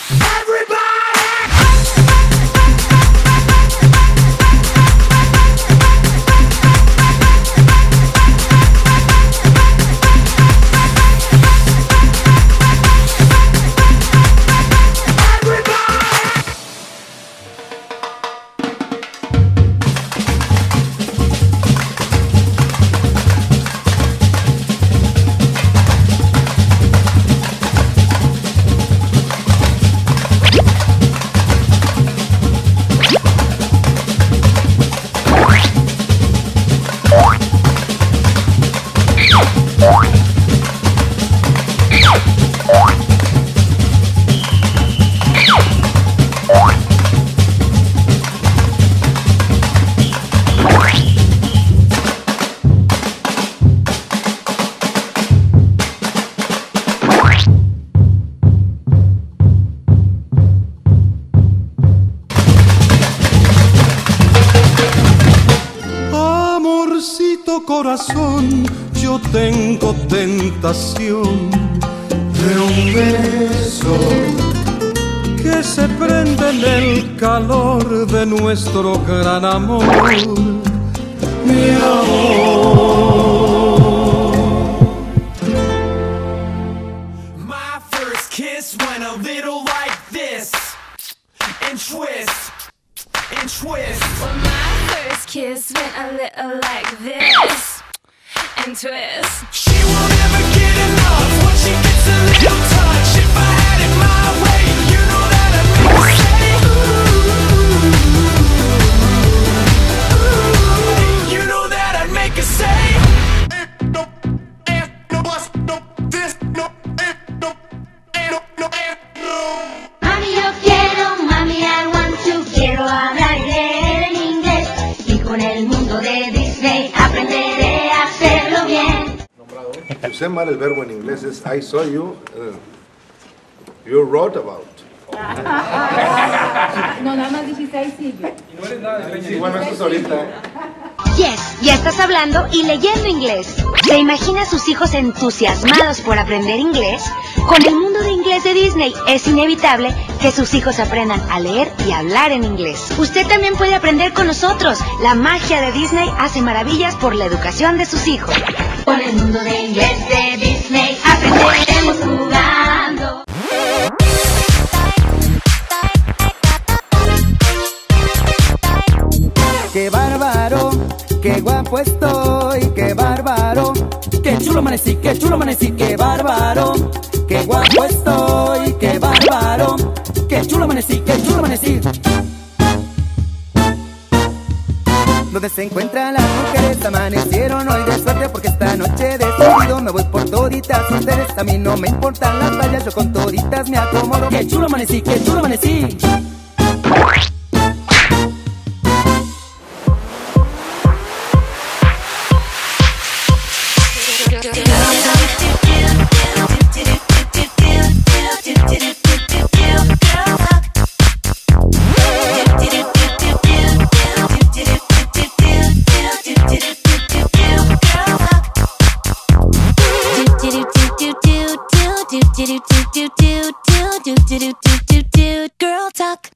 Corazón, yo tengo tentación de un beso que se prende en el calor de nuestro gran amor, mi amor. My first kiss went a little like this, and twist, and twist. Well, my first kiss went a little like this, and twist. She won't ever get enough once she gets a little touch. If I had it my way, you know that I'd make her say ooh, ooh. You know that I'd make her say no, no bus, no this, no, no, no, no, no. Mami, yo quiero, mami, I want to. Quiero hablar y leer en inglés y con el mundo de Disney aprenderé a hacerlo bien. Si usé mal el verbo en inglés es I saw you, you wrote about. No, nada más dijiste I see you. Bueno, esto es ahorita. Yes, ya estás hablando y leyendo inglés. ¿Se imagina a sus hijos entusiasmados por aprender inglés? Con el mundo de inglés de Disney es inevitable que sus hijos aprendan a leer y hablar en inglés. Usted también puede aprender con nosotros. La magia de Disney hace maravillas por la educación de sus hijos. Con el mundo de inglés de Disney aprenderemos jugando. ¡Qué bárbaro! ¡Qué guapo estoy! ¡Qué bárbaro! ¡Qué chulo amanecí! ¡Qué chulo amanecí! ¡Qué bárbaro! ¡Qué guapo estoy! ¡Qué bárbaro! ¡Qué chulo amanecí! ¡Qué chulo amanecí! Donde se encuentran las mujeres amanecieron hoy de suerte, porque esta noche decidido me voy por toditas ustedes. A mí no me importan las playas, yo con toditas me acomodo. ¡Qué chulo amanecí! ¡Qué chulo amanecí! Girl talk.